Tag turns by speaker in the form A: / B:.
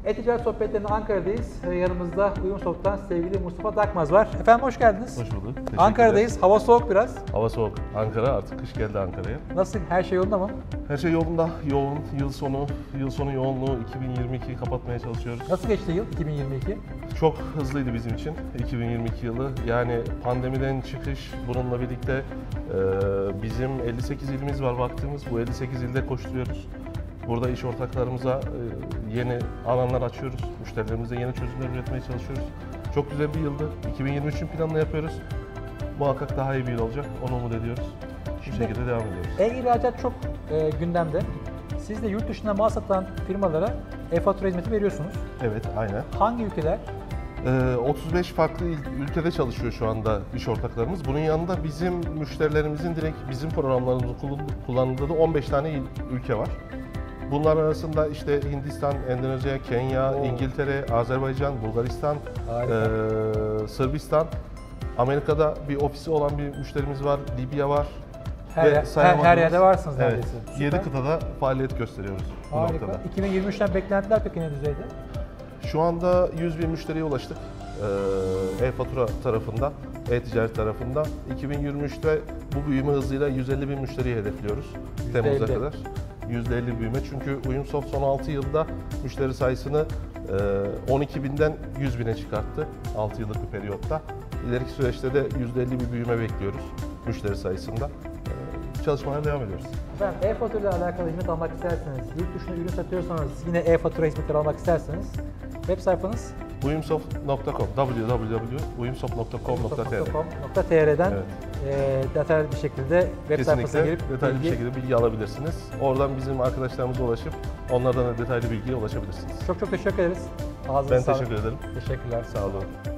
A: E-Ticaret Sohbetleri'nde Ankara'dayız. Yanımızda Uyumsoft'tan sevgili Mustafa Dakmaz var. Efendim hoş geldiniz.
B: Hoş bulduk.
A: Ankara'dayız. Hava soğuk biraz.
B: Hava soğuk. Ankara artık kış geldi Ankara'ya.
A: Nasıl? Her şey yolunda mı?
B: Her şey yolunda. Yoğun. Yıl sonu yoğunluğu 2022'yi kapatmaya çalışıyoruz.
A: Nasıl geçti yıl 2022?
B: Çok hızlıydı bizim için 2022 yılı. Yani pandemiden çıkış, bununla birlikte bizim 58 ilimiz var baktığımız. Bu 58 ilde koşturuyoruz. Burada iş ortaklarımıza yeni alanlar açıyoruz. Müşterilerimize yeni çözümler üretmeye çalışıyoruz. Çok güzel bir yıldı. 2023'ün planını yapıyoruz. Muhakkak daha iyi bir yıl olacak. Onu umut ediyoruz. Şu şekilde devam ediyoruz.
A: E-ihracat çok gündemde. Siz de yurt dışında mal satan firmalara e-fatura hizmeti veriyorsunuz.
B: Evet, aynen.
A: Hangi ülkeler?
B: 35 farklı ülkede çalışıyor şu anda iş ortaklarımız. Bunun yanında bizim müşterilerimizin direkt bizim programlarımızı kullandığı da 15 tane ülke var. Bunlar arasında işte Hindistan, Endonezya, Kenya, İngiltere, Azerbaycan, Bulgaristan, Sırbistan, Amerika'da bir ofisi olan bir müşterimiz var, Libya var.
A: Her yerde varsınız neredeyse.
B: Evet, 7 kıtada faaliyet gösteriyoruz bu
A: Harika.
B: noktada.
A: 2023'ten beklentiler peki ne düzeyde?
B: Şu anda 100 bin müşteriye ulaştık e-fatura tarafında, e-ticaret tarafında. 2023'te bu büyüme hızıyla 150 bin müşteriyi hedefliyoruz Temmuz'a kadar. %50 büyüme çünkü Uyumsoft son 6 yılda müşteri sayısını 12 binden 100 bine çıkarttı 6 yıllık bir periyotta. İleriki süreçte de %50 bir büyüme bekliyoruz müşteri sayısında. Çalışmalara devam ediyoruz.
A: Efendim e-fatura ile alakalı hizmet almak isterseniz, yurt dışında ürün satıyorsanız, yine e-fatura hizmetleri almak isterseniz web sayfanız
B: uyumsoft.com
A: www.uyumsoft.com.tr'den detaylı bir şekilde web sayfasına girip
B: detaylı bir şekilde bilgi alabilirsiniz. Oradan bizim arkadaşlarımıza ulaşıp onlardan da detaylı bilgiye ulaşabilirsiniz.
A: Çok teşekkür ederiz. Ağzınıza
B: Ben
A: sağlık.
B: teşekkür ederim.
A: Teşekkürler.
B: Sağ olun.